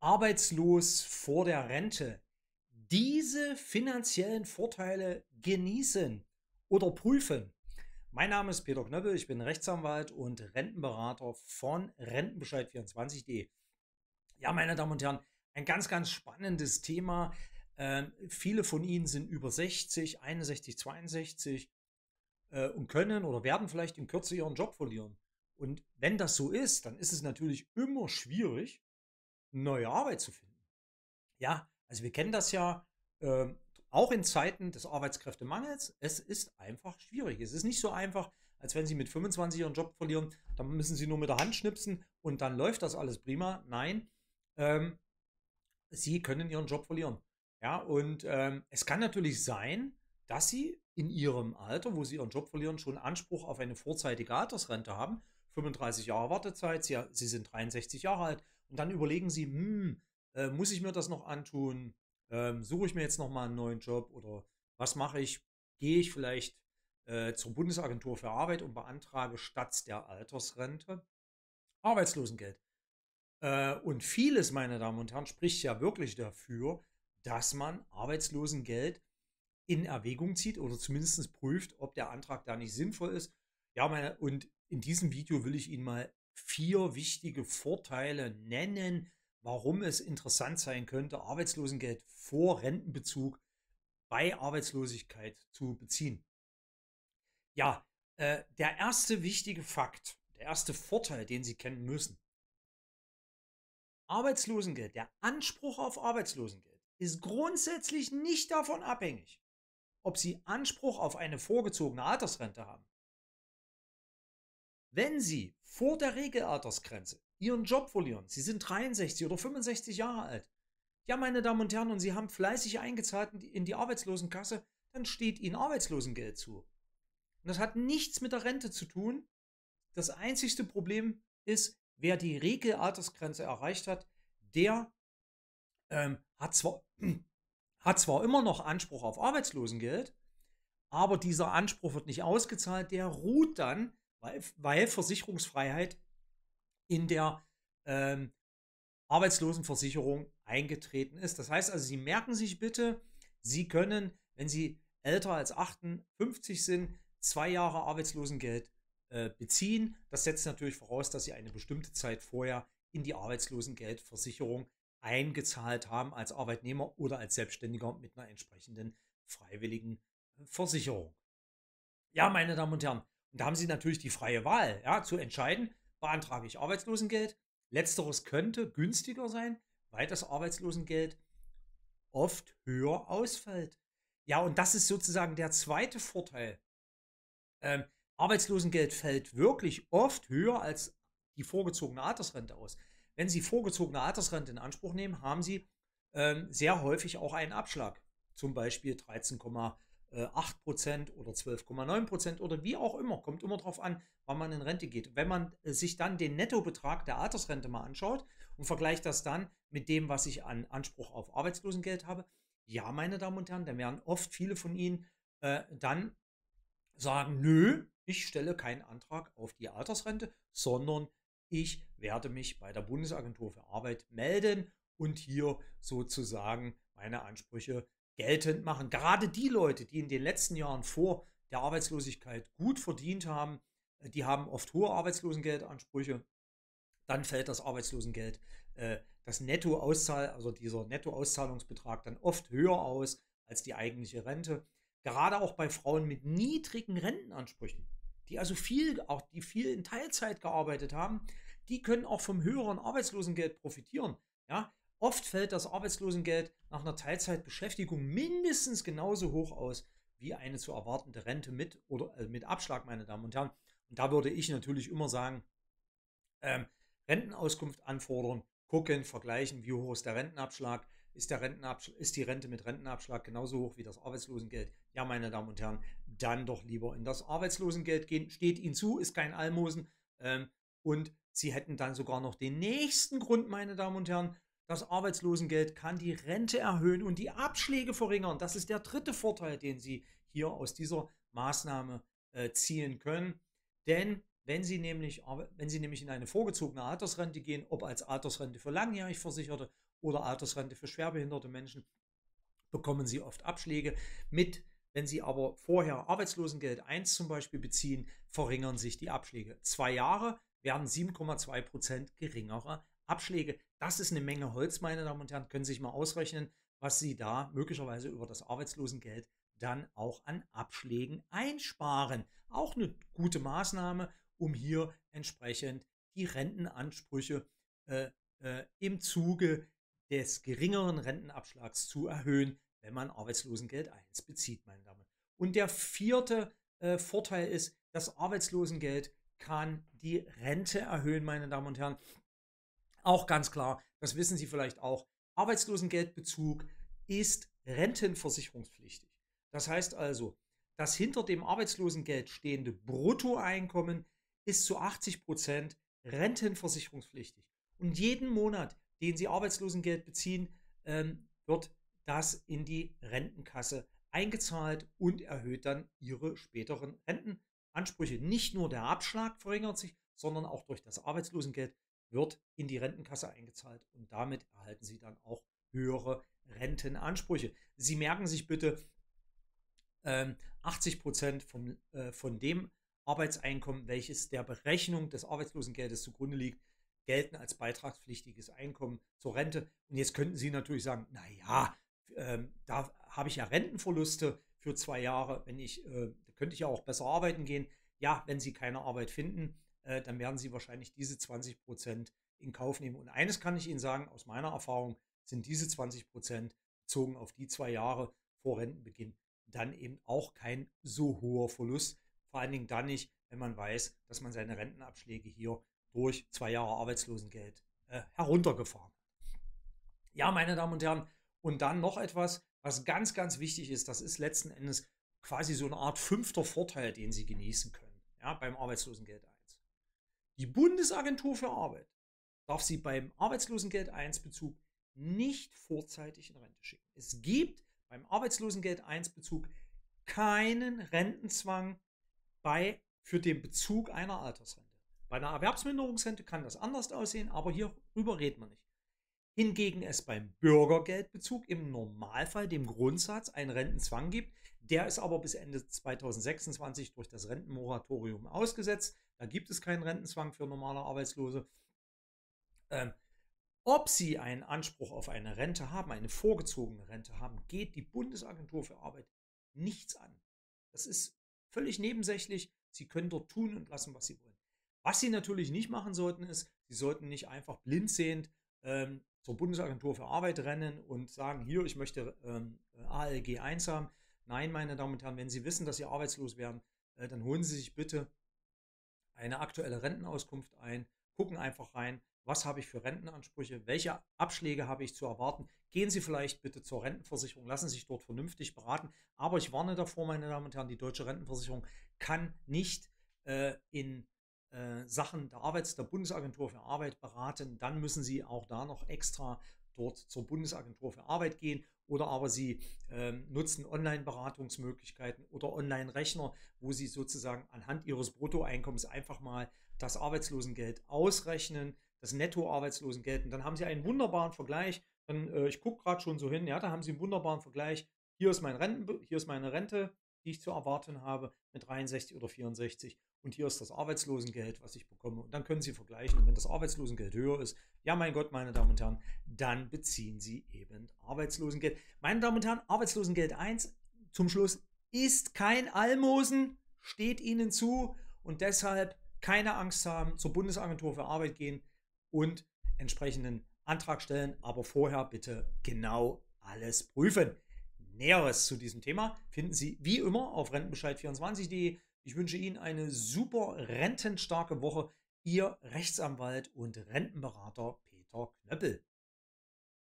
Arbeitslos vor der Rente. Diese finanziellen Vorteile genießen oder prüfen. Mein Name ist Peter Knöppel, ich bin Rechtsanwalt und Rentenberater von Rentenbescheid24.de. Ja, meine Damen und Herren, ein ganz spannendes Thema. Viele von Ihnen sind über 60, 61, 62 und können oder werden vielleicht in Kürze ihren Job verlieren. Und wenn das so ist, dann ist es natürlich immer schwierig, neue Arbeit zu finden. Ja, also wir kennen das ja auch in Zeiten des Arbeitskräftemangels. Es ist einfach schwierig. Es ist nicht so einfach, als wenn Sie mit 25 Ihren Job verlieren, dann müssen Sie nur mit der Hand schnipsen und dann läuft das alles prima. Nein, ähm, Sie können Ihren Job verlieren. Ja, und es kann natürlich sein, dass Sie in Ihrem Alter, wo Sie Ihren Job verlieren, schon Anspruch auf eine vorzeitige Altersrente haben. 35 Jahre Wartezeit, Sie sind 63 Jahre alt und dann überlegen Sie, muss ich mir das noch antun? Suche ich mir jetzt noch mal einen neuen Job oder was mache ich? Gehe ich vielleicht zur Bundesagentur für Arbeit und beantrage statt der Altersrente Arbeitslosengeld? Und vieles, meine Damen und Herren, spricht ja wirklich dafür, dass man Arbeitslosengeld in Erwägung zieht oder zumindest prüft, ob der Antrag da nicht sinnvoll ist. Ja, und in diesem Video will ich Ihnen mal 4 wichtige Vorteile nennen, warum es interessant sein könnte, Arbeitslosengeld vor Rentenbezug bei Arbeitslosigkeit zu beziehen. Ja, der erste wichtige Fakt, der erste Vorteil, den Sie kennen müssen. Arbeitslosengeld, der Anspruch auf Arbeitslosengeld ist grundsätzlich nicht davon abhängig, ob Sie Anspruch auf eine vorgezogene Altersrente haben. Wenn Sie vor der Regelaltersgrenze Ihren Job verlieren, Sie sind 63 oder 65 Jahre alt, ja, meine Damen und Herren, und Sie haben fleißig eingezahlt in die Arbeitslosenkasse, dann steht Ihnen Arbeitslosengeld zu. Und das hat nichts mit der Rente zu tun. Das einzigste Problem ist, wer die Regelaltersgrenze erreicht hat, der hat zwar immer noch Anspruch auf Arbeitslosengeld, aber dieser Anspruch wird nicht ausgezahlt, der ruht dann, weil Versicherungsfreiheit in der Arbeitslosenversicherung eingetreten ist. Das heißt also, Sie merken sich bitte, Sie können, wenn Sie älter als 58 sind, 2 Jahre Arbeitslosengeld beziehen. Das setzt natürlich voraus, dass Sie eine bestimmte Zeit vorher in die Arbeitslosengeldversicherung eingezahlt haben als Arbeitnehmer oder als Selbstständiger mit einer entsprechenden freiwilligen Versicherung. Ja, meine Damen und Herren, und da haben Sie natürlich die freie Wahl, ja, zu entscheiden, beantrage ich Arbeitslosengeld. Letzteres könnte günstiger sein, weil das Arbeitslosengeld oft höher ausfällt. Ja, und das ist sozusagen der zweite Vorteil. Arbeitslosengeld fällt wirklich oft höher als die vorgezogene Altersrente aus. Wenn Sie vorgezogene Altersrente in Anspruch nehmen, haben Sie sehr häufig auch einen Abschlag. Zum Beispiel 13,8% oder 12,9% oder wie auch immer. Kommt immer darauf an, wann man in Rente geht. Wenn man sich dann den Nettobetrag der Altersrente mal anschaut und vergleicht das dann mit dem, was ich an Anspruch auf Arbeitslosengeld habe, ja, meine Damen und Herren, dann werden oft viele von Ihnen dann sagen, nö, ich stelle keinen Antrag auf die Altersrente, sondern ich werde mich bei der Bundesagentur für Arbeit melden und hier sozusagen meine Ansprüche geltend machen. Gerade die Leute, die in den letzten Jahren vor der Arbeitslosigkeit gut verdient haben, die haben oft hohe Arbeitslosengeldansprüche. Dann fällt das Arbeitslosengeld, also dieser Nettoauszahlungsbetrag dann oft höher aus als die eigentliche Rente. Gerade auch bei Frauen mit niedrigen Rentenansprüchen, die also die viel in Teilzeit gearbeitet haben, die können auch vom höheren Arbeitslosengeld profitieren. Ja? Oft fällt das Arbeitslosengeld nach einer Teilzeitbeschäftigung mindestens genauso hoch aus wie eine zu erwartende Rente mit Abschlag, meine Damen und Herren. Und da würde ich natürlich immer sagen, Rentenauskunft anfordern, gucken, vergleichen, wie hoch ist der Rentenabschlag. Ist die Rente mit Rentenabschlag genauso hoch wie das Arbeitslosengeld? Ja, meine Damen und Herren, dann doch lieber in das Arbeitslosengeld gehen. Steht Ihnen zu, ist kein Almosen. Und Sie hätten dann sogar noch den nächsten Grund, meine Damen und Herren. Das Arbeitslosengeld kann die Rente erhöhen und die Abschläge verringern. Das ist der dritte Vorteil, den Sie hier aus dieser Maßnahme ziehen können. Denn wenn Sie nämlich in eine vorgezogene Altersrente gehen, ob als Altersrente für langjährig Versicherte oder Altersrente für schwerbehinderte Menschen bekommen Sie oft Abschläge wenn Sie aber vorher Arbeitslosengeld 1 zum Beispiel beziehen, verringern sich die Abschläge. 2 Jahre werden 7,2% geringere Abschläge. Das ist eine Menge Holz, meine Damen und Herren. Können Sie sich mal ausrechnen, was Sie da möglicherweise über das Arbeitslosengeld dann auch an Abschlägen einsparen. Auch eine gute Maßnahme, um hier entsprechend die Rentenansprüche im Zuge des geringeren Rentenabschlags zu erhöhen, wenn man Arbeitslosengeld 1 bezieht, meine Damen. Und der vierte Vorteil ist, das Arbeitslosengeld kann die Rente erhöhen, meine Damen und Herren. Auch ganz klar, das wissen Sie vielleicht auch, Arbeitslosengeldbezug ist rentenversicherungspflichtig. Das heißt also, das hinter dem Arbeitslosengeld stehende Bruttoeinkommen ist zu 80% rentenversicherungspflichtig. Und jeden Monat, den Sie Arbeitslosengeld beziehen, wird das in die Rentenkasse eingezahlt und erhöht dann Ihre späteren Rentenansprüche. Nicht nur der Abschlag verringert sich, sondern auch durch das Arbeitslosengeld wird in die Rentenkasse eingezahlt und damit erhalten Sie dann auch höhere Rentenansprüche. Sie merken sich bitte, 80% von dem Arbeitseinkommen, welches der Berechnung des Arbeitslosengeldes zugrunde liegt, gelten als beitragspflichtiges Einkommen zur Rente. Und jetzt könnten Sie natürlich sagen, naja, da habe ich ja Rentenverluste für 2 Jahre, da könnte ich ja auch besser arbeiten gehen. Ja, wenn Sie keine Arbeit finden, dann werden Sie wahrscheinlich diese 20% in Kauf nehmen. Und eines kann ich Ihnen sagen, aus meiner Erfahrung sind diese 20% bezogen auf die 2 Jahre vor Rentenbeginn dann eben auch kein so hoher Verlust. Vor allen Dingen dann nicht, wenn man weiß, dass man seine Rentenabschläge hier durch 2 Jahre Arbeitslosengeld heruntergefahren hat. Ja, meine Damen und Herren, und dann noch etwas, was ganz, ganz wichtig ist, das ist letzten Endes quasi so eine Art 5. Vorteil, den Sie genießen können, ja, beim Arbeitslosengeld 1. Die Bundesagentur für Arbeit darf Sie beim Arbeitslosengeld 1 Bezug nicht vorzeitig in Rente schicken. Es gibt beim Arbeitslosengeld 1 Bezug keinen Rentenzwang für den Bezug einer Altersrente. Bei einer Erwerbsminderungsrente kann das anders aussehen, aber hierüber reden wir nicht. Hingegen es beim Bürgergeldbezug im Normalfall dem Grundsatz einen Rentenzwang gibt. Der ist aber bis Ende 2026 durch das Rentenmoratorium ausgesetzt. Da gibt es keinen Rentenzwang für normale Arbeitslose. Ob Sie einen Anspruch auf eine Rente haben, eine vorgezogene Rente haben, geht die Bundesagentur für Arbeit nichts an. Das ist völlig nebensächlich. Sie können dort tun und lassen, was Sie wollen. Was Sie natürlich nicht machen sollten, ist, Sie sollten nicht einfach blindsehend zur Bundesagentur für Arbeit rennen und sagen, hier, ich möchte ALG 1 haben. Nein, meine Damen und Herren, wenn Sie wissen, dass Sie arbeitslos werden, dann holen Sie sich bitte eine aktuelle Rentenauskunft ein, gucken einfach rein, was habe ich für Rentenansprüche, welche Abschläge habe ich zu erwarten. Gehen Sie vielleicht bitte zur Rentenversicherung, lassen Sie sich dort vernünftig beraten. Aber ich warne davor, meine Damen und Herren, die deutsche Rentenversicherung kann nicht in Sachen der Bundesagentur für Arbeit beraten. Dann müssen Sie auch da noch extra dort zur Bundesagentur für Arbeit gehen oder aber Sie nutzen Online-Beratungsmöglichkeiten oder Online-Rechner, wo Sie sozusagen anhand Ihres Bruttoeinkommens einfach mal das Arbeitslosengeld ausrechnen, das Nettoarbeitslosengeld, und dann haben Sie einen wunderbaren Vergleich. Ich gucke gerade schon so hin, ja, da haben Sie einen wunderbaren Vergleich. Hier ist meine Rente, die ich zu erwarten habe, mit 63 oder 64. Und hier ist das Arbeitslosengeld, was ich bekomme. Und dann können Sie vergleichen. Und wenn das Arbeitslosengeld höher ist, ja, mein Gott, meine Damen und Herren, dann beziehen Sie eben Arbeitslosengeld. Meine Damen und Herren, Arbeitslosengeld 1 zum Schluss ist kein Almosen, steht Ihnen zu. Und deshalb keine Angst haben, zur Bundesagentur für Arbeit gehen und entsprechenden Antrag stellen. Aber vorher bitte genau alles prüfen. Näheres zu diesem Thema finden Sie wie immer auf rentenbescheid24.de. Ich wünsche Ihnen eine super rentenstarke Woche. Ihr Rechtsanwalt und Rentenberater Peter Knöppel.